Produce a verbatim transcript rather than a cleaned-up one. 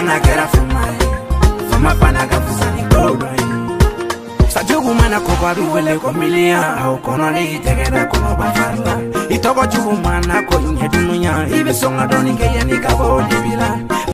fana kera fama fama fana ka fusani kodo sajugu mana ko ba wele ko milia au kono ni tegeda kono ba farla itoko jugu mana ko nye dunya ibe songa doni ke yani ka bo dibila